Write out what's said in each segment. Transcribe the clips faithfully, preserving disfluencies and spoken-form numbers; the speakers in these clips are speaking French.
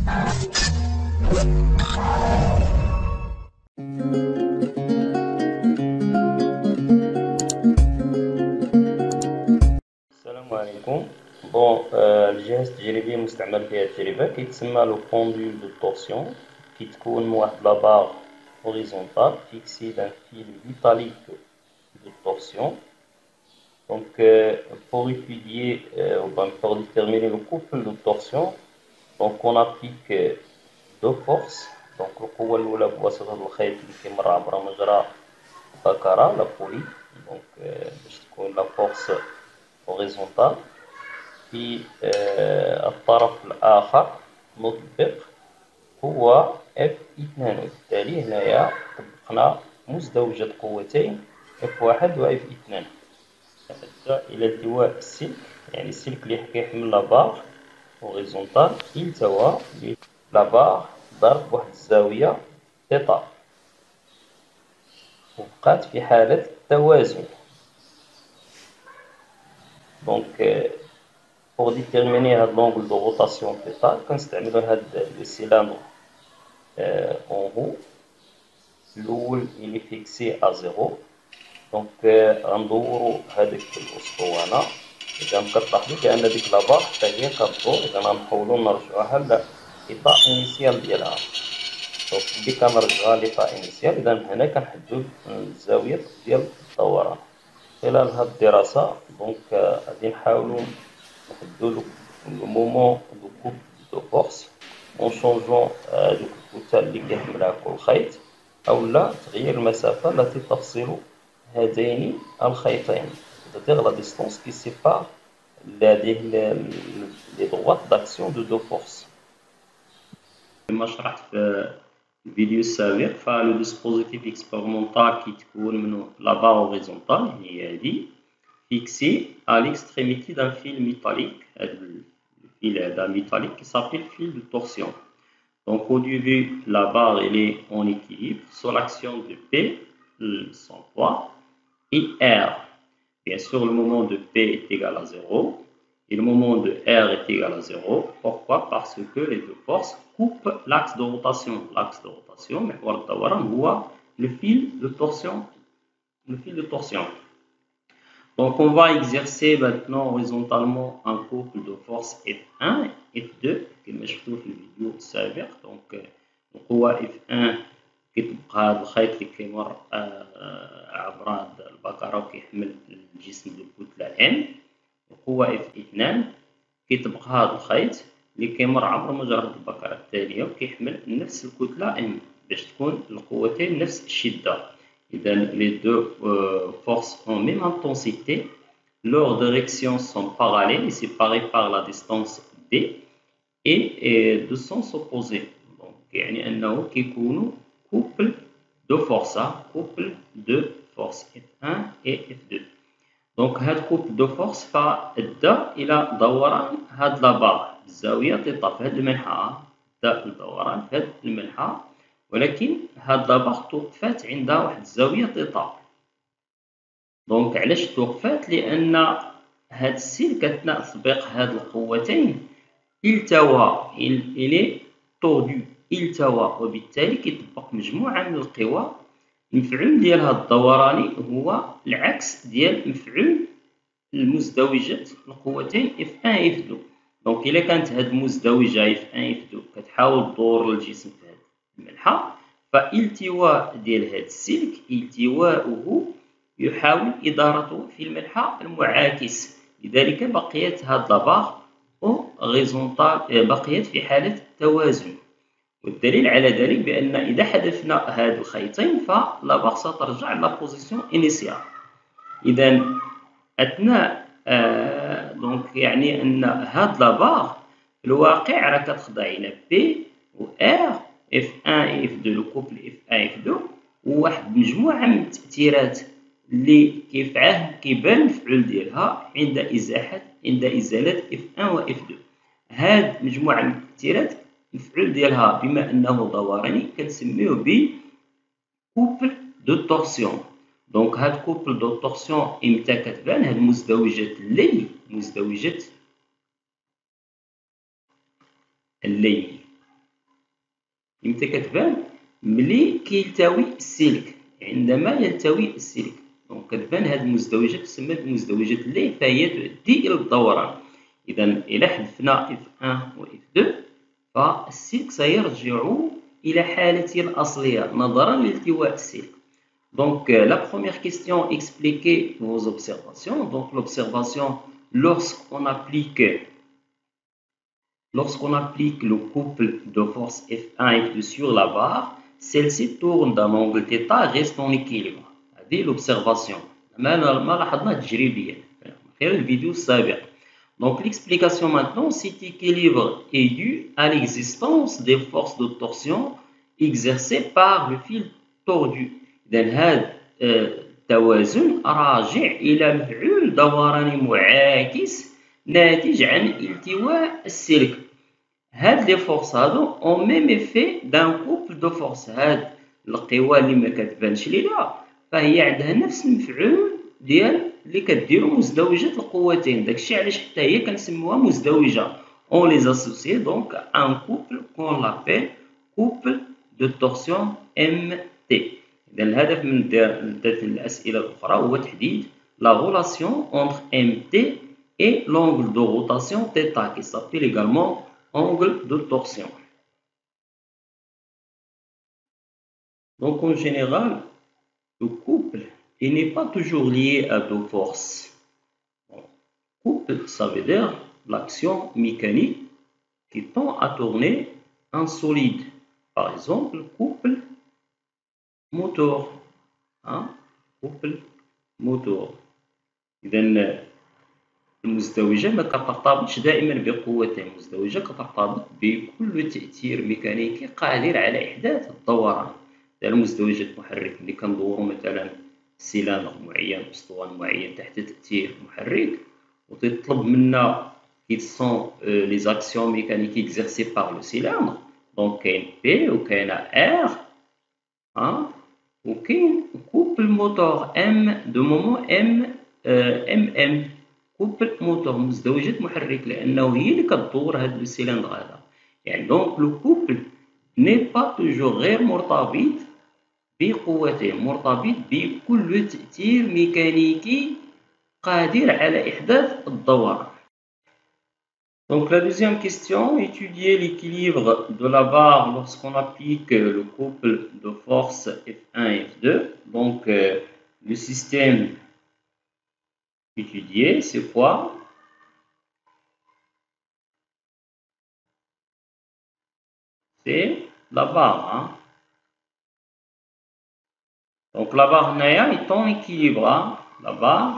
السلام عليكم. بون آه، الجهاز التجريبي المستعمل في هذه التجربة كيتسمى لو بوندول دو طورسيون، كيتكون من واحد لابار هوريزونتال فيكسي دان فيل ميتاليك دو طورسيون. دونك pour étudier euh, ou bien pour déterminer le couple de torsion, donc on applique euh, deux forces. donc القوة الأولى بواسطة الخيط اللي كيمر عبر مجرى بكرة لا بولي، دونك باش تكون لا فورس هوريزونتال. في آه، الطرف الآخر نطبق قوة اف اثنان، وبالتالي هنايا طبقنا مزدوجة قوتين اف واحد و اف اثنان. أدى إلى التواء السلك، يعني السلك اللي كيحمل لابار هوريزونتال التوى لابار ضرب واحد الزاوية تيتا، وبقات في حالة التوازن. دونك pour déterminer هاد l'angle de rotation θ كنستعملو هاد لو سيلندر en haut الأول اللي فيكسي à زيرو. دونك غندورو هاديك الأسطوانة. إذا كتلاحظو بأن ديك لابار حتى هي كدور، إذا غنحاولو نرجعوها للإطار إنيسيال ديالها. دونك ملي كنرجعوها للإطار إنيسيال، إذا هنا كنحددو الزاوية ديال الدوران. خلال هاد الدراسة دونك غادي نحاولو نحددو لو مومون دو كوب دو فورس اون شونجون دوك الكتل اللي كيحملها كل خيط، أولا تغيير المسافة التي تفصل هذين الخيطين، c'est-à-dire la distance qui sépare les droites d'action de deux forces. كما شرحت في الفيديو السابق، فلو ديسبوزيتيف اكسبيرمونتال كيتكون من لابار هوريزونتال هي هادي فيكسي à l'extrémité d'un fil métallique. Le fil d'un métallique qui s'appelle fil de torsion. Donc au début, la barre elle est en équilibre sous l'action de P, son poids, et R. Bien sûr, le moment de P est égal à zéro et le moment de R est égal à zéro. Pourquoi? Parce que les deux forces coupent l'axe de rotation. L'axe de rotation, le fil de torsion. Le fil de torsion. Donc on va exercer maintenant horizontalement un couple de force F un et F deux كما شفتوا في الفيديو السابق. دونك القوة F un كتبقى هذا الخيط اللي كيمر عبر هذا البكرة وكيحمل الجسم ديال الكتلة M. القوة F اثنان كيتبقى هذا الخيط اللي كيمر عبر مجرى البكرة التالية وكيحمل نفس الكتلة M باش تكون القوتين نفس الشدة. Les deux euh, forces ont même intensité, leurs directions sont parallèles et séparées par la distance D et, et de sens opposés. Donc, يعني أنه كيكونوا couple de forces, couple de forces F un et F deux. Donc, هاد couple de forces فأدى إلى دوران هاد لابار بالزاوية تيتا في هاد المنحى، أدى الدوران في هاد المنحى، ولكن هاد لابار توقفات عندها واحد الزاوية تيتا. دونك علاش توقفات؟ لأن هاد السلك أثناء تطبيق هاد القوتين التوى إلي طوردو التوى، وبالتالي كيطبق مجموعة من القوى. المفعول ديال هاد الدوراني هو العكس ديال مفعول المزدوجة القوتين F un و F deux. دونك إلا كانت هاد المزدوجة F un F deux كتحاول تدور الجسم في هاد المنحى، فالتواء ديال هاد السلك التواؤه يحاول إدارته في المنحى المعاكس، لذلك بقيت هاد لابار هوريزونتال، بقيت في حالة توازن. والدليل على ذلك بأن إذا حذفنا هاد الخيطين فلابار سترجع لا بوزيسيون إنيسيال. إذا أثناء آه دونك يعني أن هاد لابار في الواقع راه كتخضع إلى بي و R F un et F deux، لو كوبل F un F deux، وواحد مجموعة من التأثيرات اللي كيفعل كيبان المفعول ديالها عند إزاحة عند إزالة F un و F deux. هاد مجموعة من التأثيرات المفعول ديالها بما أنه دوراني كنسميوه ب كوبل دو طورسيون. دونك هاد كوبل دو طورسيون إمتى كتبان؟ هاد مزدوجة الليل، مزدوجة الليل إمتى كتبان؟ ملي كيلتوي السلك، عندما يلتوي السلك. دونك كتبان هاد المزدوجة تسمى بمزدوجة لي، فهي تؤدي إلى الدوران. إذا إلا حذفنا إف واحد و إف اثنين فالسلك سيرجع إلى حالته الأصلية نظرا لالتواء السلك. Donc, euh, la première question, expliquez vos observations. Donc, l'observation, lorsqu'on applique, lorsqu'on applique le couple de force F un et F deux sur la barre, celle-ci tourne d'un angle θ, reste en équilibre. هذه l'observation. ما لاحظنا تجريبيا خلال الفيديو السابق. Donc, l'explication maintenant, cet équilibre est dû à l'existence des forces de torsion exercées par le fil tordu. إذن هذا التوازن راجع إلى مفعول دوراني معاكس ناتج عن التواء السلك. هاد لي فورس هادو اون ميم ايفي دان كوبل دو فورس. هاد القوى اللي ما كتبانش لينا فهي عندها نفس المفعول ديال اللي كديرو مزدوجة القوتين. داكشي علاش حتى هي كنسموها مزدوجة. اون لي اسوسيي دونك ان كوبل كون لابيل كوبل دو تورسيون ام تي. إذا الهدف من الأسئلة الأخرى هو تحديد la relation entre M T et l'angle de rotation θ qui s'appelle également angle de torsion. Donc en général, le couple il n'est pas toujours lié à deux forces. Donc, couple, ça veut dire l'action mécanique qui tend à tourner un solide. Par exemple, couple moteur. Hein? couple moteur. إذا المزدوجة ما كترتبطش دائما بقوتين، المزدوجة كترتبط بكل تأثير ميكانيكي قادر على إحداث الدوران. المزدوجة محرك اللي كندورو مثلا سيلندر معين باسطوان معين تحت تأثير محرك وتطلب منا كي سون لي زاكسيون ميكانيكي اكزيرسي باغ لو سيلندر. دونك كاين بي وكاين ار ها وكاين كوبل موتور ام دو مومون ام ام ام كوبل موتور مزدوجة محرك لأنه هي اللي كدور هاد لو سيلندر هذا. يعني دونك لو كوبل ني با توجور غير مرتبط بقوتين، مرتبط بكل تأثير ميكانيكي قادر على إحداث الدوران. Donc la deuxième question, étudier l'équilibre de la barre lorsqu'on applique le couple de force F un et F deux. Donc euh, le système étudié, c'est quoi? C'est la barre. Hein? Donc la barre Naya est en équilibre. Hein? La barre,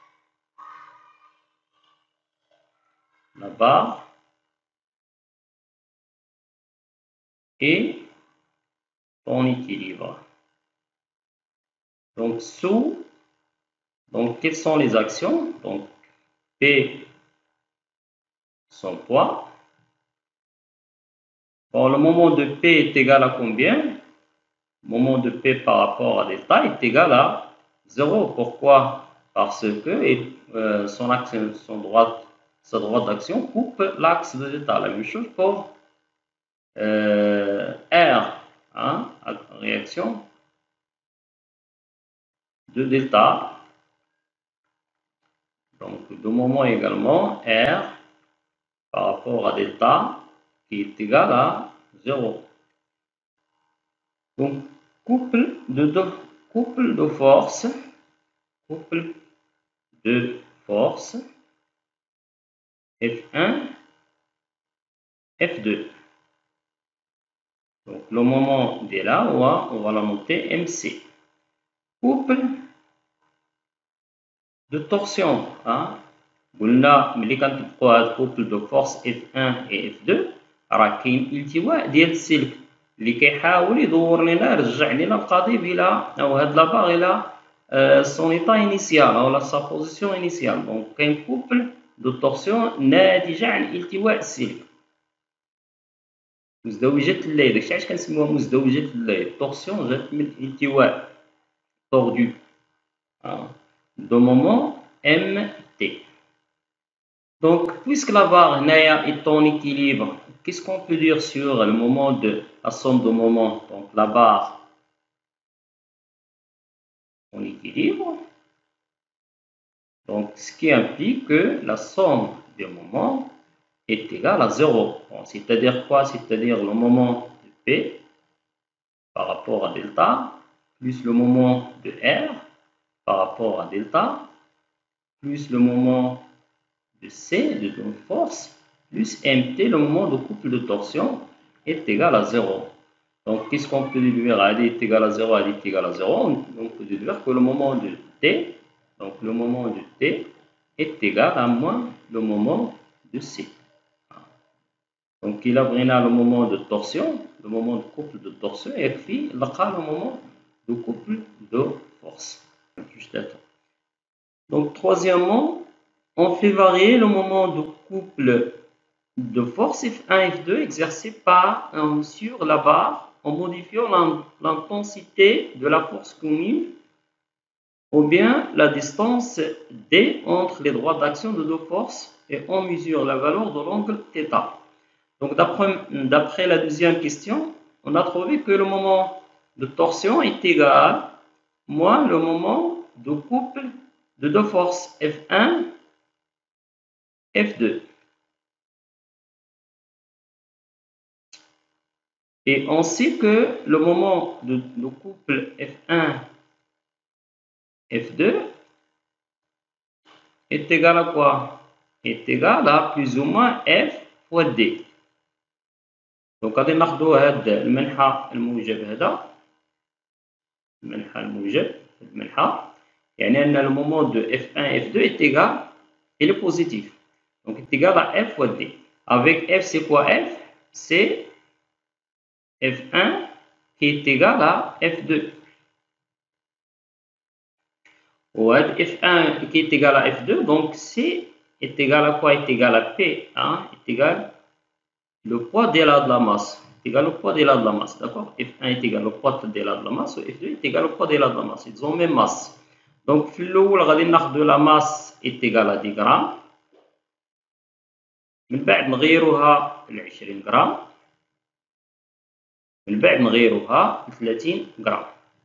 la barre est en équilibre. Donc sous, donc quelles sont les actions? Donc P son poids. Bon, le moment de P est égal à combien? Le moment de P par rapport à delta est égal à zéro. Pourquoi? Parce que euh, son axe, son droite, sa droite d'action coupe l'axe de delta. La même chose pour euh, R, hein, réaction de delta. Donc, de moment également R par rapport à delta qui est égal à zéro. Donc, couple de, de, couple de force, couple de force F un, F deux. Donc, le moment de là, on va, on va la noter M C. Couple de torsion. Hein? قلنا ملي كنطبقوا هذا الكوبل دو فورس F un et F deux راه كاين التواء ديال السلك اللي كيحاول يدور لنا يرجع لنا القضيب الى او هاد لاباغ الى سون ايطا انيسيال او سا بوزيسيون انيسيال. دونك كاين كوبل دو تورسيون ناتجه عن التواء السلك. مزدوجة الليل، داكشي علاش كنسميوها مزدوجة الليل. تورسيون جات من التواء توردو دو مومون ام تي. Donc, puisque la barre est en équilibre, qu'est-ce qu'on peut dire sur le moment de la somme de moments, donc la barre en équilibre, donc ce qui implique que la somme des moments est égale à zéro. Bon, c'est-à-dire quoi? C'est-à-dire le moment de P par rapport à delta, plus le moment de R par rapport à delta, plus le moment de C, de force, plus M T, le moment de couple de torsion, est égal à zéro. Donc, qu'est-ce qu'on peut déduire? A est égal à zéro, A est égal à zéro. On peut déduire que le moment de T, donc le moment de T, est égal à moins le moment de C. Donc, il a vraiment le moment de torsion, le moment de couple de torsion, et puis le moment de couple de force. Juste attends. Donc, troisièmement, on fait varier le moment de couple de force F un F deux exercé par, euh, sur la barre en modifiant l'intensité de la force commune ou bien la distance D entre les droits d'action de deux forces et on mesure la valeur de l'angle θ. Donc, d'après la deuxième question, on a trouvé que le moment de torsion est égal moins le moment de couple de deux forces F un, F deux. Et on sait que le moment de, de couple F un, F deux est égal à quoi? Est égal à plus ou moins F fois D. Donc, غادي ناخدو هاد المنحى الموجب هذا المنحى الموجب المنحى يعني أن le moment de F un, F deux est égal, il est positif. Donc, est égal à F fois D. Avec F, c'est quoi F? C'est F un qui est égal à F deux. Ou F un qui est égal à F deux, donc C est égal à quoi? Est égal à P un, est égal le poids de la de la masse. Est égal au poids de la de la masse, d'accord? F un est égal au poids de la de la masse, ou F deux est égal au poids de la de la masse. Ils ont même masse. Donc, l'eau de la masse est égale à dix grammes. من بعد نغيروها ل عشرين غرام. من بعد نغيروها ل ثلاثين غرام.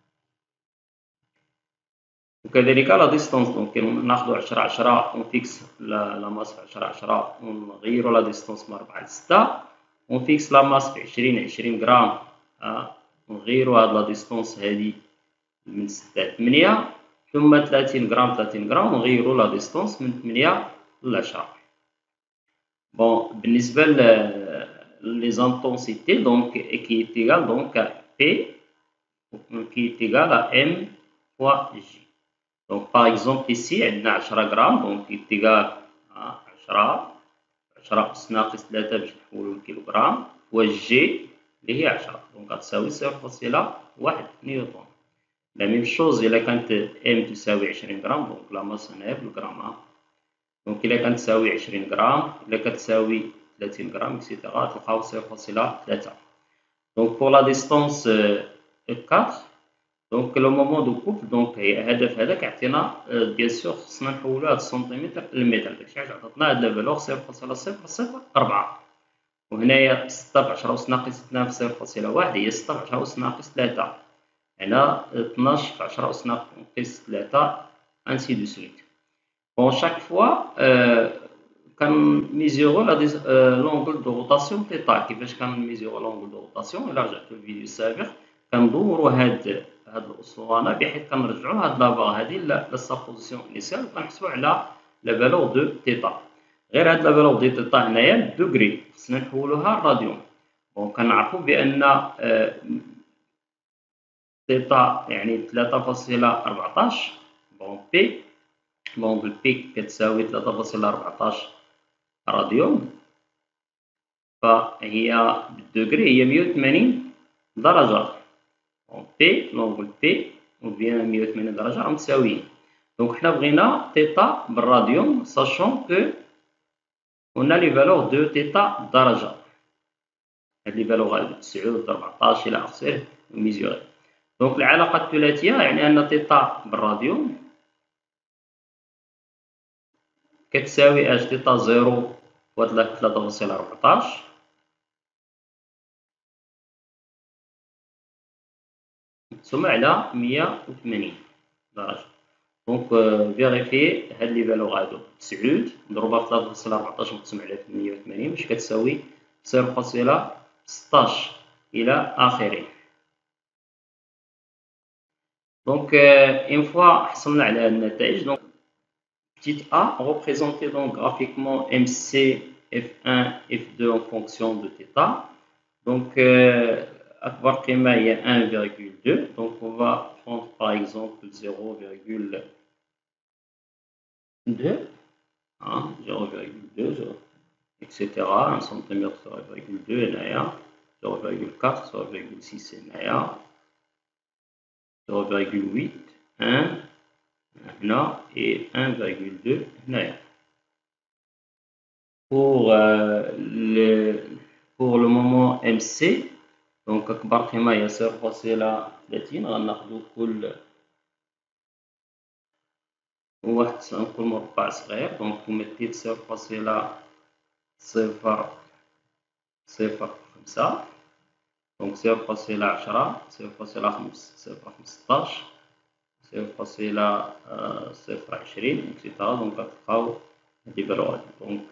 وكذلك لا ديستونس، دونك ناخذ عشرة عشرة ونفيكس لا ماس في عشرة عشرة ونغيرو لا ديستونس من أربعة ل ستة ونفيكس لا ماس في عشرين عشرين غرام ونغيرو هاد لا ديستونس هادي من ستة ل ثمانية ثم ثلاثين غرام ثلاثين غرام ونغيرو لا ديستونس من ثمانية ل عشرة. بون بالنسبة لي زانتونسيتي دونك كي est égal donc à P qui est égal à M fois J. Donc, par exemple, ici, on a عشرة grammes, donc est égal à عشرة عشرة أس ناقص ثلاثة باش نحولو لكيلوغرام و جي اللي هي عشرة، دونك غتساوي صفر فاصلة واحد نيوتن. لا ميم شوز إلا كانت ام تساوي عشرين غرام، دونك لا ماس هنايا بالغرام، دونك إلا كانت تساوي عشرين غرام، إلا كتساوي ثلاثين غرام إكسيتيرا تلقاو صفر فاصلة ثلاثة. دونك بور لا ديستونس أربعة، دونك لو مومون دو كوبل، دونك هدف هذاك عطينا بيان سور خصنا نحولو هاد السنتيمتر للمتر، داكشي علاش عطاتنا هاد لا فالور صفر فاصلة صفر صفر أربعة. وهنايا ستة في عشرة أس ناقص اثنان في صفر فاصلة واحد هي ستة في عشرة أس ناقص ثلاثة، هنا اثناش في عشرة أس ناقص ثلاثة انسي دو سويت. بون شاك فوا كنميزيرو لونغل دو روتاسيون تيتا. كيفاش كنميزيرو لونغل دو روتاسيون؟ إلا رجعتو للفيديو السابق كندورو هاد هاد الاسطوانه بحيث كنرجعوا هاد لافا هادي لسا بوزيسيون انيسيال وكنحسبوا على لا فالور دو تيتا. غير هاد لا فالور دو تيتا هنايا دوغري خصنا نحولوها لراديون. دونك كنعرفوا بان تيتا يعني ثلاثة فاصلة أربعطاش، دونك بي دونك البي كتساوي ثلاثة فاصلة أربعطاش راديون، فهي بالدوغري هي مية وثمانين درجه. دونك بي لونغل بي وبيان مية وثمانين درجة راهم متساويين. دونك حنا بغينا تيتا بالراديون ساشون كو قلنا لي فالور دو تيتا درجة، هاد لي فالور غالبا تسعود أربعطاش إلى آخره ميزيوري. دونك العلاقة الثلاثية يعني أن تيتا بالراديون كتساوي اش؟ تيتا زيرو فوا ثلاثة فاصلة أربعطاش مقسومة على مية وثمانين درجة. دونك فيريفي هاد لي فالو غادو تسعود مضروبة في ثلاثة فاصلة أربعطاش مقسوم على مية وثمانين باش كتساوي صفر فاصلة ستاش إلى آخره. دونك اون فوا حصلنا على النتائج، دونك petite a représentée donc graphiquement M C F un F deux en fonction de θ. Donc euh, أكبر قيمة هي un virgule deux. Donc on va prendre par exemple zéro virgule deux, hein, zéro virgule deux, et cetera. un centimètre zéro virgule deux هنايا، zéro virgule quatre, zéro virgule six هنايا، zéro virgule huit, un هنا et un virgule deux هنايا. Pour euh, le pour le moment M C، donc أكبر قيمة هي صفر فاصلة ثلاثين. غناخدو كل واحد نقول مربع صغير، دونك مديت صفر فاصلة صفر صفر خمسة، دونك صفر فاصلة عشرة، صفر فاصلة خمس، صفر خمسطاش، صفر فاصلة صفر عشرين إكسيتيرا. دونك غتلقاو هادي فالو. دونك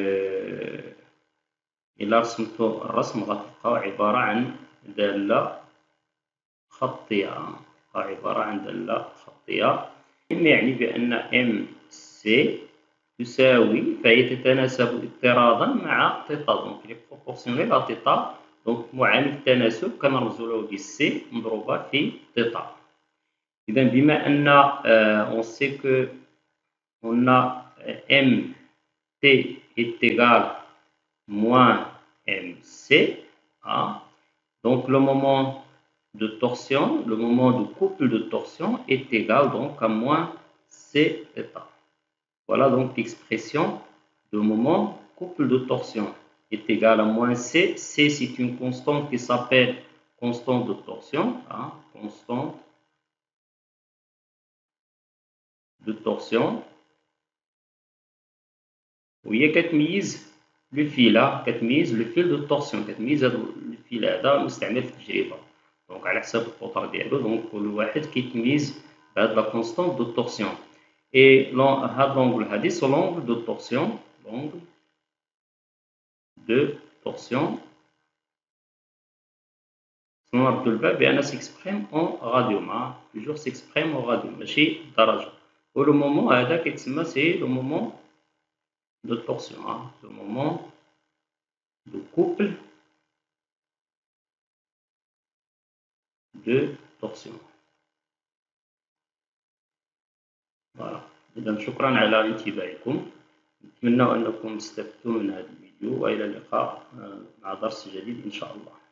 إلا رسمتو الرسم غتلقاو عبارة عن دالة خطية، عبارة عن دالة خطية، يعني بأن M C تساوي، فهي تتناسب اضطرادا مع θ. دونك لي بروبورسيونيل ا θ. دونك معامل التناسب كنرمزولو ب C مضروبة في θ. إذا بما أن on sait que on a M T est égal moins M C, hein, donc le moment de torsion, le moment de couple de torsion est égal donc à moins C θ. Voilà donc l'expression de moment couple de torsion est égal à moins C. C c'est une constante qui s'appelle constante de torsion, hein, constante de torsion. وهي كتميز لو فيل، كتميز لو فيل دو طورسيون، كتميز هذا الفيل هذا مستعمل في التجربة، دونك على حساب القطر ديالو. دونك كل واحد كيتميز بهاد لا كونستونت دو طورسيون. اي هاد لونغل هادي سو لونغل دو طورسيون، لونغل دو طورسيون نردو البال بأن سيكسبريم اون راديوم، توجور سيكسبريم اون راديوم ماشي درجة. و لو مومون هذا كيتسمى سي لو مومون de torsion, hein, le moment de couple de torsion. Voilà. إذا شكرا على انتباهكم، نتمنى أنكم استفدتم من هذا الفيديو، وإلى اللقاء مع درس جديد إن شاء الله.